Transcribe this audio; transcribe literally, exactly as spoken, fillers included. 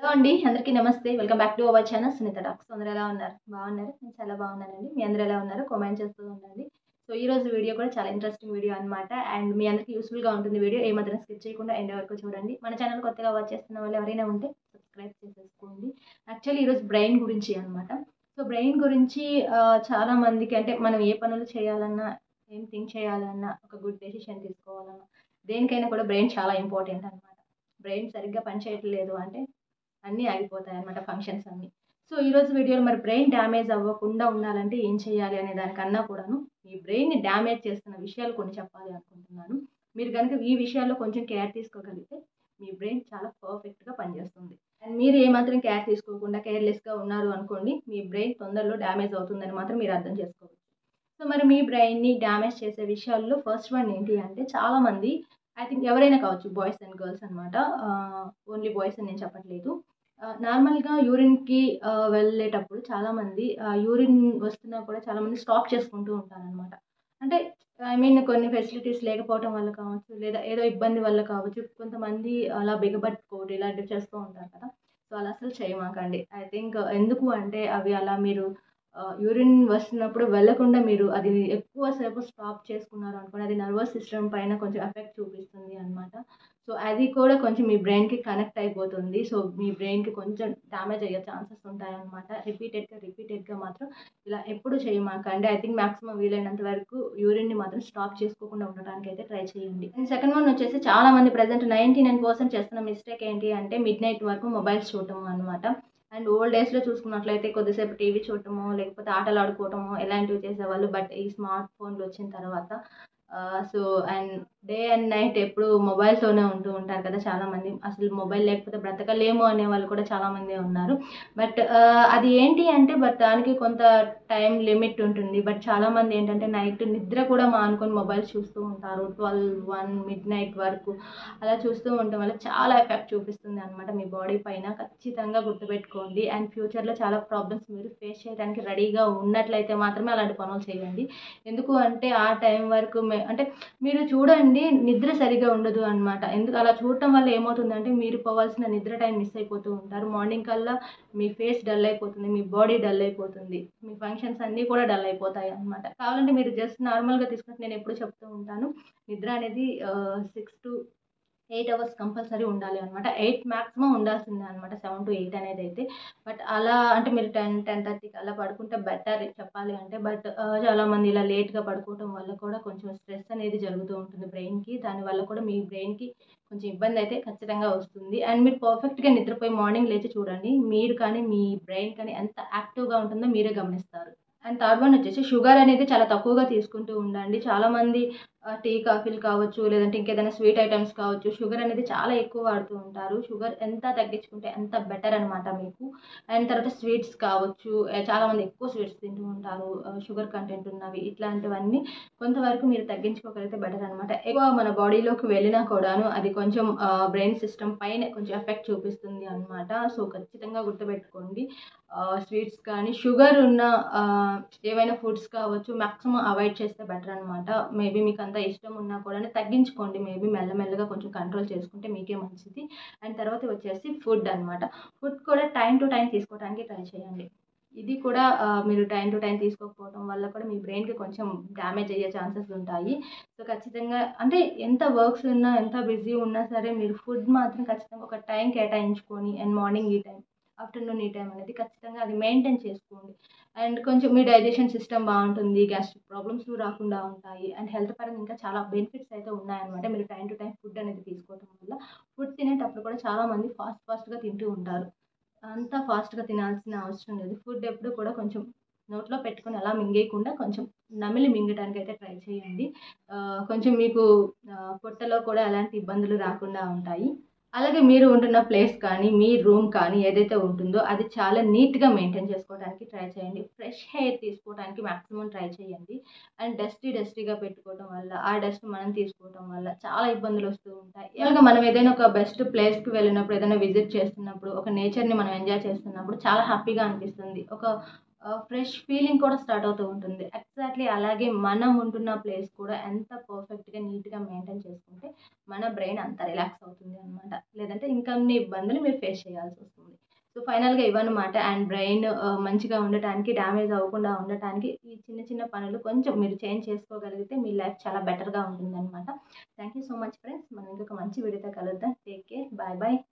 అండి. అందరికీ నమస్తే. Welcome back to our channel Sunitha talks. అందరూ ఎలా ఉన్నారు? బాగున్నారా? నేను చాలా బాగున్నానండి. మీ అందరూ ఎలా ఉన్నారు? కామెంట్ చేస్తూ ఉండండి. సో ఈ రోజు వీడియో కూడా చాలా ఇంట్రెస్టింగ్ వీడియో అన్నమాట. అండ్ మీ అందరికీ యూస్ఫుల్‌గా ఉంటుంది వీడియో. ఏమాత్రం స్కిప్ చేయకుండా ఎండ్ వరకు చూడండి. మన ఛానల్ కొత్తగా వాచ్ చేస్తున్న వాళ్ళు ఎవరైనా ఉంటే సబ్స్క్రైబ్ చేసేసుకోండి. యాక్చువల్లీ ఈరోజు బ్రెయిన్ గురించి అన్నమాట. సో బ్రెయిన్ గురించి ఆహ్, చాలా మందికి అంటే మనం ఏ పనులు చేయాలన్నా, ఏం థింక్ చేయాలన్నా, ఒక గుడ్ డెసిషన్ తీసుకోవాలన్నా, దేనికైనా కూడా బ్రెయిన్ చాలా ఇంపార్టెంట్ అన్నమాట. బ్రెయిన్ సరిగ్గా పనిచేయట్లేదు అంటే అన్నీ ఆగిపోతాయన్నమాట ఫంక్షన్స్ అన్నీ. సో ఈరోజు వీడియోలో మరి బ్రెయిన్ డ్యామేజ్ అవ్వకుండా ఉండాలంటే ఏం చేయాలి అనే దానికన్నా కూడాను మీ బ్రెయిన్‌ని డ్యామేజ్ చేస్తున్న విషయాలు కొన్ని చెప్పాలి అనుకుంటున్నాను. మీరు గనుక ఈ విషయాల్లో కొంచెం కేర్ తీసుకోగలిగితే మీ బ్రెయిన్ చాలా పర్ఫెక్ట్‌గా పనిచేస్తుంది. అండ్ మీరు ఏమాత్రం కేర్ తీసుకోకుండా కేర్‌లెస్‌గా ఉన్నారు అనుకోండి, మీ బ్రెయిన్ తొందరలో డ్యామేజ్ అవుతుందని మాత్రం మీరు అర్థం చేసుకోవచ్చు. సో మరి మీ బ్రెయిన్‌ని డ్యామేజ్ చేసే విషయాల్లో ఫస్ట్ వన్ ఏంటి అంటే చాలామంది ఐ థింక్ ఎవరైనా కావచ్చు బాయ్స్ అండ్ గర్ల్స్ అనమాట. ఆహ్, ఓన్లీ బాయ్స్ అని నేను చెప్పట్లేదు. ఆహ్, నార్మల్‌గా యూరిన్‌కి ఆహ్, వెళ్ళేటప్పుడు చాలామంది ఆహ్, యూరిన్ వస్తున్నా కూడా చాలామంది స్టాప్ చేసుకుంటూ ఉంటారనమాట. అంటే ఐ మీన్ కొన్ని ఫెసిలిటీస్ లేకపోవటం వల్ల కావచ్చు, లేదా ఏదో ఇబ్బంది వల్ల కావచ్చు. కొంతమంది అలా బిగబట్టుకోవడం ఇలాంటివి చేస్తూ ఉంటారు కదా! సో అలా అసలు చేయమాకండి. ఐ థింక్ ఎందుకు అంటే అవి అలా మీరు ఆహ్, యూరిన్ వస్తున్నప్పుడు వెళ్ళకుండా మీరు అది ఎక్కువ సేపు స్టాప్ చేసుకున్నారు అనుకోండి, అది నర్వస్ సిస్టమ్ పైన కొంచెం ఎఫెక్ట్ చూపిస్తుంది అనమాట. సో అది కూడా కొంచెం మీ బ్రెయిన్‌కి కనెక్ట్ అయిపోతుంది. సో మీ బ్రెయిన్‌కి కొంచెం డ్యామేజ్ అయ్యే ఛాన్సెస్ ఉంటాయన్నమాట. రిపీటెడ్‌గా, రిపీటెడ్‌గా మాత్రం ఇలా ఎప్పుడు చేయమాకండి. ఐ థింక్ మాక్సిమం వీలైనంత వరకు యూరిన్‌ని మాత్రం స్టాప్ చేసుకోకుండా ఉండటానికైతే ట్రై చేయండి. అండ్ సెకండ్ వన్ వచ్చేసి చాలామంది ప్రెజెంట్ తొంభై తొమ్మిది శాతం చేస్తున్న మిస్టేక్ ఏంటి అంటే మిడ్‌నైట్ వరకు మొబైల్స్ చూడటం అనమాట. అండ్ ఓల్డ్ డేస్‌లో చూసుకున్నట్లయితే కొద్దిసేపు టీవీ చూడటమో, లేకపోతే ఆటలు ఆడుకోవటమో ఇలాంటివి చేసేవాళ్ళు. బట్ ఈ స్మార్ట్ ఫోన్‌లు వచ్చిన తర్వాత ah, so and day and night ఎప్పుడు మొబైల్‌తోనే ఉంటూ ఉంటారు కదా చాలామంది. అసలు మొబైల్ లేకపోతే బ్రతకలేము అనేవాళ్ళు కూడా చాలామందే ఉన్నారు. బట్ ఆహ్, అది ఏంటి అంటే బట్ దానికి కొంత టైమ్ లిమిట్ ఉంటుంది. బట్ చాలామంది ఏంటంటే నైట్ నిద్ర కూడా మానుకొని మొబైల్స్ చూస్తూ ఉంటారు. పన్నెండు, ఒకటి మిడ్‌నైట్ వరకు అలా చూస్తూ ఉండటం వల్ల చాలా ఎఫెక్ట్ చూపిస్తుంది అనమాట మీ బాడీ పైన. ఖచ్చితంగా గుర్తుపెట్టుకోండి. అండ్ ఫ్యూచర్‌లో చాలా ప్రాబ్లమ్స్ మీరు ఫేస్ చేయడానికి రెడీగా ఉన్నట్లయితే మాత్రమే అలాంటి పనులు చేయండి. ఎందుకు అంటే ఆ టైం వరకు మే అంటే మీరు చూడండి నిద్ర సరిగ్గా ఉండదు అనమాట. ఎందుకు అలా చూడటం వల్ల ఏమవుతుందంటే మీరు పోవాల్సిన నిద్ర టైం మిస్ అయిపోతూ ఉంటారు. మార్నింగ్ కల్లా మీ ఫేస్ డల్ అయిపోతుంది. మీ బాడీ డల్ అయిపోతుంది. మీ ఫంక్షన్స్ అన్నీ కూడా డల్ అయిపోతాయి అనమాట. కావాలంటే మీరు జస్ట్ నార్మల్‌గా తీసుకుంటే నేను ఎప్పుడు చెప్తూ ఉంటాను. నిద్ర అనేది ఆహ్, ఆరు ఎనిమిది అవర్స్ కంపల్సరీ ఉండాలి అనమాట. ఎనిమిది మాక్సిమం ఉండాల్సిందే అనమాట. ఏడు ఎనిమిది అనేదైతే. బట్ అలా అంటే మీరు పది, 10:30కి అలా పడుకుంటే బెటర్ చెప్పాలి అంటే. బట్ ఆహ్, చాలామంది ఇలా లేట్‌గా పడుకోవటం వల్ల కూడా కొంచెం స్ట్రెస్ అనేది జరుగుతూ ఉంటుంది బ్రెయిన్‌కి. దానివల్ల కూడా మీ బ్రెయిన్‌కి కొంచెం ఇబ్బందయితే ఖచ్చితంగా వస్తుంది. అండ్ మీరు పర్ఫెక్ట్‌గా నిద్రపోయి మార్నింగ్ లేచి చూడండి. మీరు కానీ, మీ బ్రెయిన్ కానీ ఎంత యాక్టివ్‌గా ఉంటుందో మీరే గమనిస్తారు. అండ్ థర్డ్ వన్ వచ్చేసి షుగర్ అనేది చాలా తక్కువగా తీసుకుంటూ ఉండండి. చాలామంది ఆహ్, టీ, కాఫీలు కావచ్చు, లేదంటే ఇంకేదైనా స్వీట్ ఐటెమ్స్ కావచ్చు, షుగర్ అనేది చాలా ఎక్కువ వాడుతూ ఉంటారు. షుగర్ ఎంత తగ్గించుకుంటే అంత బెటర్ అనమాట మీకు. అండ్ తర్వాత స్వీట్స్ కావచ్చు, ఆహ్, చాలామంది ఎక్కువ స్వీట్స్ తింటూ ఉంటారు. ఆహ్, షుగర్ కంటెంట్ ఉన్నవి ఇట్లాంటివన్నీ కొంతవరకు మీరు తగ్గించుకోగలిగితే బెటర్ అనమాట. ఎక్కువ మన బాడీలోకి వెళ్ళినా కూడాను అది కొంచెం ఆహ్, బ్రెయిన్ సిస్టమ్ పైన కొంచెం ఎఫెక్ట్ చూపిస్తుంది అనమాట. సో ఖచ్చితంగా గుర్తుపెట్టుకోండి. ఆహ్, స్వీట్స్ కానీ, షుగర్ ఉన్న ఆహ్, ఏవైనా ఫుడ్స్ కావచ్చు మాక్సిమం అవాయిడ్ చేస్తే బెటర్ అనమాట. మేబీ మీకు అంత ఇష్టం ఉన్నా కూడా తగ్గించుకోండి. మేబీ మెల్లమెల్లగా కొంచెం కంట్రోల్ చేసుకుంటే మీకే మంచిది. అండ్ తర్వాత వచ్చేసి ఫుడ్ అనమాట. ఫుడ్ కూడా టైమ్ టు టైమ్ తీసుకోవడానికి ట్రై చేయండి. ఇది కూడా ఆహ్, మీరు టైమ్ టు టైమ్ తీసుకోకపోవడం వల్ల కూడా మీ బ్రెయిన్‌కి కొంచెం డ్యామేజ్ అయ్యే ఛాన్సెస్ ఉంటాయి. సో ఖచ్చితంగా అంటే ఎంత వర్క్స్ ఉన్నా, ఎంత బిజీ ఉన్నా సరే మీరు ఫుడ్ మాత్రం ఖచ్చితంగా ఒక టైం కేటాయించుకొని అండ్ మార్నింగ్ ఈ టైం, ఆఫ్టర్‌నూన్ ఈ టైం అనేది ఖచ్చితంగా అది మెయింటైన్ చేసుకోండి. అండ్ కొంచెం మీ డైజెషన్ సిస్టమ్ బావుంటుంది. గ్యాస్ట్రిక్ ప్రాబ్లమ్స్ రాకుండా ఉంటాయి. అండ్ హెల్త్ పరంగా ఇంకా చాలా బెనిఫిట్స్ అయితే ఉన్నాయన్నమాట. మీరు టైమ్ టు టైమ్ ఫుడ్ అనేది తీసుకోవడం వల్ల. ఫుడ్ తినేటప్పుడు కూడా చాలామంది ఫాస్ట్ ఫాస్ట్‌గా తింటూ ఉంటారు. అంత ఫాస్ట్‌గా తినాల్సిన అవసరం లేదు. ఫుడ్ ఎప్పుడు కూడా కొంచెం నోట్లో పెట్టుకొని అలా మింగేయకుండా కొంచెం నమిలి మింగటానికైతే ట్రై చేయండి. ఆహ్, కొంచెం మీకు ఆహ్, పొట్టలో కూడా ఎలాంటి ఇబ్బందులు రాకుండా ఉంటాయి. అలాగే మీరు ఉంటున్న ప్లేస్ కానీ, మీ రూమ్ కానీ ఏదైతే ఉంటుందో అది చాలా నీట్‌గా మెయింటైన్ చేసుకోవడానికి ట్రై చేయండి. ఫ్రెష్ ఎయిర్ తీసుకోవడానికి మాక్సిమం ట్రై చేయండి. అండ్ డస్టీ డస్టీగా పెట్టుకోవడం వల్ల, ఆ డస్ట్ మనం తీసుకోవడం వల్ల చాలా ఇబ్బందులొస్తూ ఉంటాయి. ఇలాగ మనం ఏదైనా ఒక బెస్ట్ ప్లేస్‌కి వెళ్ళినప్పుడు, ఏదైనా విజిట్ చేస్తున్నప్పుడు, ఒక నేచర్‌ని మనం ఎంజాయ్ చేస్తున్నప్పుడు చాలా హ్యాపీగా అనిపిస్తుంది. ఒక ఆహ్, ఫ్రెష్ ఫీలింగ్ కూడా స్టార్ట్ అవుతూ ఉంటుంది. ఎగ్జాక్ట్‌లీ అలాగే మనం ఉంటున్న ప్లేస్ కూడా ఎంత పర్ఫెక్ట్‌గా, నీట్‌గా మెయింటైన్ చేసుకుంటే మన బ్రెయిన్ అంత రిలాక్స్ అవుతుంది అనమాట. లేదంటే ఇంకొన్ని ఇబ్బందులు మీరు ఫేస్ చేయాల్సొస్తుంది. ఫైనల్‌గా ఇవన్నమాట. అండ్ బ్రెయిన్ ఆహ్, మంచిగా ఉండటానికి, డ్యామేజ్ అవ్వకుండా ఉండటానికి ఈ చిన్న చిన్న పనులు కొంచెం మీరు చేంజ్ చేసుకోగలిగితే మీ లైఫ్ చాలా బెటర్‌గా ఉంటుందనమాట. Thank you so much friends. మనం ఇంకొక మంచి వీడియోతో కలుద్దాం. Take care. Bye bye.